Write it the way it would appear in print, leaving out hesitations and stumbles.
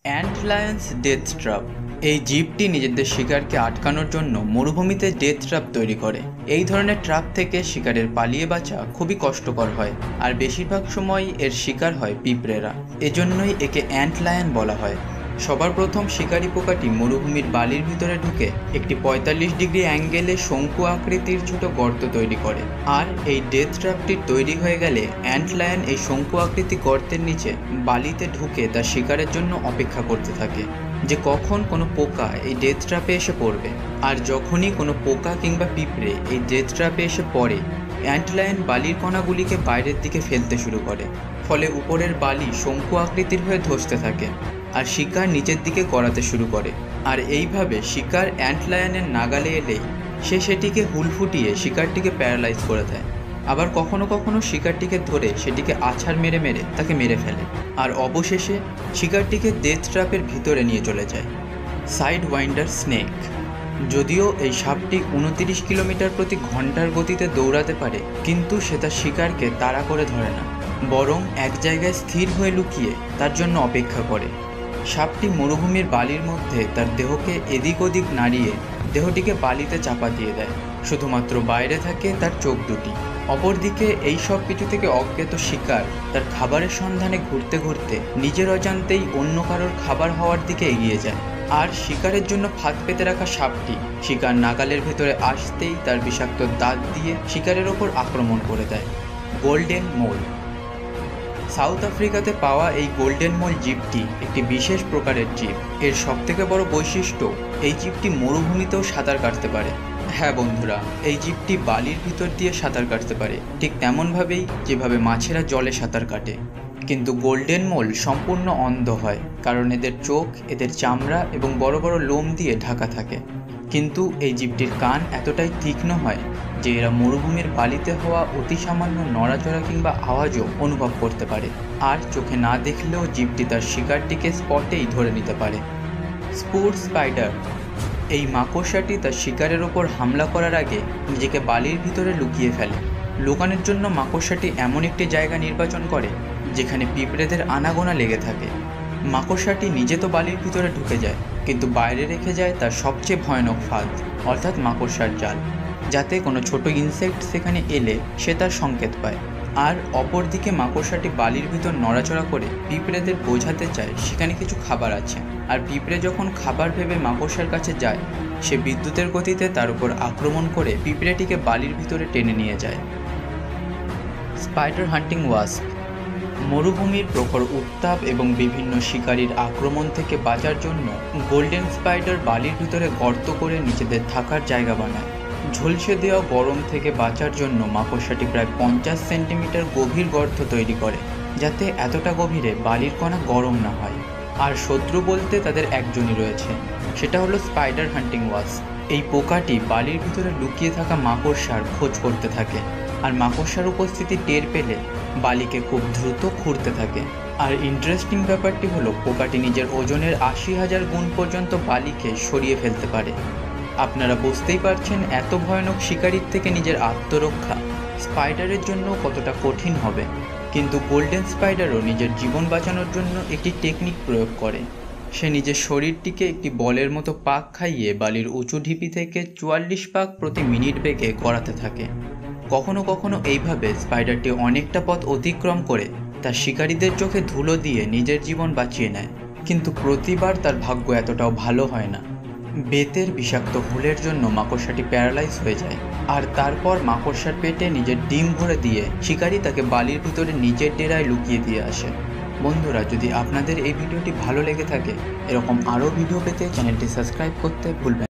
অ্যান্টলায়ন্স death trap. এই জীবটি নিজেদের শিকারকে আটকানোর জন্য মরুভূমিতে ডেথ ট্র্যাপ তৈরি করে। এই ধরনের ট্র্যাপ থেকে শিকারের পালিয়ে বাঁচা খুবই কষ্টকর হয়, আর বেশিরভাগ সময় এর শিকার হয় পিঁপড়েরা। এজন্যই একে অ্যান্টলায়ন বলা হয়। সবার প্রথম শিকারি পোকাটি মরুভূমির বালির ভিতরে ঢুকে একটি ৪৫ ডিগ্রি অ্যাঙ্গেলে শঙ্কু আকৃতির ছোট গর্ত তৈরি করে, আর এই ডেথ ট্র্যাপটি তৈরি হয়ে গেলে অ্যান্টলায়ন এই শঙ্কু আকৃতি গর্তের নিচে বালিতে ঢুকে তার শিকারের জন্য অপেক্ষা করতে থাকে যে কখন কোনো পোকা এই ডেথ ট্র্যাপে এসে পড়বে। আর যখনই কোনো পোকা কিংবা পিঁপড়ে এই ডেথ ট্র্যাপে এসে পড়ে, অ্যান্টলায়ন বালির কণাগুলিকে বাইরের দিকে ফেলতে শুরু করে, ফলে উপরের বালি শঙ্কু আকৃতির হয়ে ধসতে থাকে আর শিকার নিচের দিকে গড়াতে শুরু করে। আর এইভাবে শিকার অ্যান্টলায়নের নাগালে এলেই সে সেটিকে হুল ফুটিয়ে শিকারটিকে প্যারালাইজ করে দেয়। আবার কখনো কখনো শিকারটিকে ধরে সেটিকে আছাড় মেরে মেরে তাকে মেরে ফেলে, আর অবশেষে শিকারটিকে ডেথ ট্র্যাপের ভিতরে নিয়ে চলে যায়। Sidewinder snake. যদিও এই সাপটি ২৯ কিলোমিটার প্রতি ঘন্টার গতিতে দৌড়াতে পারে, কিন্তু সে তার শিকারকে তাড়া করে ধরে না, বরং এক জায়গায় স্থির হয়ে লুকিয়ে তার জন্য অপেক্ষা করে। সাপটি মরুভূমির বালির মধ্যে তার দেহকে এদিক ওদিক নাড়িয়ে দেহটিকে বালিতে চাপা দিয়ে দেয়। শুধুমাত্র বাইরে থাকে তার চোখ দুটি। অপরদিকে এই সব কিছু থেকে অজ্ঞাত শিকার তার খাবারের সন্ধানে ঘুরতে ঘুরতে নিজের অজান্তেই অন্য কারোর খাবার হওয়ার দিকে এগিয়ে যায়। আর শিকারের জন্য ফাঁদ পেতে রাখা সাপটি শিকার নাগালের ভেতরে আসতেই তার বিষাক্ত দাঁত দিয়ে শিকারের ওপর আক্রমণ করে দেয়। গোল্ডেন মোল। সাউথ আফ্রিকাতে পাওয়া এই গোল্ডেন মোল জীবটি একটি বিশেষ প্রকারের জীব। এর সবথেকে বড় বৈশিষ্ট্য, এই জীবটি মরুভূমিতেও সাঁতার কাটতে পারে। হ্যাঁ বন্ধুরা, এই জীবটি বালির ভিতর দিয়ে সাঁতার কাটতে পারে, ঠিক তেমনভাবেই যেভাবে মাছেরা জলে সাঁতার কাটে। কিন্তু গোল্ডেন মোল সম্পূর্ণ অন্ধ হয়, কারণ এদের চোখ, এদের চামড়া এবং বড় বড় লোম দিয়ে ঢাকা থাকে। কিন্তু এই জীবটির কান এতটাই তীক্ষ্ণ হয় যে এরা মরুভূমির বালিতে হওয়া অতি সামান্য নড়াচড়া কিংবা আওয়াজও অনুভব করতে পারে, আর চোখে না দেখলেও জীবটি তার শিকারটিকে স্পটেই ধরে নিতে পারে। Spur spider. এই মাকড়সাটি তার শিকারের ওপর হামলা করার আগে নিজেকে বালির ভিতরে লুকিয়ে ফেলে। লুকানোর জন্য মাকড়সাটি এমন একটি জায়গা নির্বাচন করে যেখানে পিঁপড়েদের আনাগোনা লেগে থাকে। মাকড়সাটি নিজে তো বালির ভিতরে ঢুকে যায়, কিন্তু বাইরে রেখে যায় তার সবচেয়ে ভয়ানক ফাঁদ, অর্থাৎ মাকড়সার জাল, যাতে কোনো ছোট ইনসেক্ট সেখানে এলে সে তার সংকেত পায়। আর অপরদিকে মাকড়সাটি বালির ভিতর নড়াচড়া করে পিঁপড়েদের বোঝাতে চায় সেখানে কিছু খাবার আছে। আর পিঁপড়ে যখন খাবার ভেবে মাকড়সার কাছে যায়, সে বিদ্যুতের গতিতে তার উপর আক্রমণ করে পিঁপড়েটিকে বালির ভিতরে টেনে নিয়ে যায়। Spider hunting wasp. মরুভূমির প্রখর উত্তাপ এবং বিভিন্ন শিকারীর আক্রমণ থেকে বাঁচার জন্য গোল্ডেন স্পাইডার বালির ভিতরে গর্ত করে নিজেদের থাকার জায়গা বানায়। ঝলসে দেওয়া গরম থেকে বাঁচার জন্য মাকড়সাটি প্রায় ৫০ সেন্টিমিটার গভীর গর্ত তৈরি করে, যাতে এতটা গভীরে বালির কণা গরম না হয়। আর শত্রু বলতে তাদের একজনই রয়েছে, সেটা হলো স্পাইডার হান্টিং ওয়াস্প। এই পোকাটি বালির ভিতরে লুকিয়ে থাকা মাকড়সার খোঁজ করতে থাকে, আর মাকড়সার উপস্থিতি টের পেলে বালিকে খুব দ্রুত খুঁড়তে থাকে। আর ইন্টারেস্টিং ব্যাপারটি হলো, পোকাটি নিজের ওজনের ৮০,০০০ গুণ পর্যন্ত বালিকে সরিয়ে ফেলতে পারে। আপনারা বুঝতেই পারছেন এত ভয়ানক শিকারির থেকে নিজের আত্মরক্ষা স্পাইডারের জন্য কতটা কঠিন হবে। কিন্তু গোল্ডেন স্পাইডারও নিজের জীবন বাঁচানোর জন্য একটি টেকনিক প্রয়োগ করে। সে নিজের শরীরটিকে একটি বলের মতো পাক খাইয়ে বালির উঁচু ঢিপি থেকে ৪৪ পাক প্রতি মিনিট বেগে গড়াতে থাকে। কখনো কখনো এইভাবে স্পাইডারটি অনেকটা পথ অতিক্রম করে তার শিকারীদের চোখে ধুলো দিয়ে নিজের জীবন বাঁচিয়ে নেয়, কিন্তু প্রতিবার তার ভাগ্য এতটাও ভালো হয় না। বেতের বিষাক্ত হুলের জন্য মাকড়সাটি প্যারালাইজ হয়ে যায়, আর তারপর মাকড়সার পেটে নিজের ডিম ভরে দিয়ে শিকারী তাকে বালির ভিতরে নিজের ডেরায় লুকিয়ে দিয়ে আসে। বন্ধুরা, যদি আপনাদের এই ভিডিওটি ভালো লেগে থাকে, এরকম আরও ভিডিও পেতে চ্যানেলটি সাবস্ক্রাইব করতে ভুলবেন না।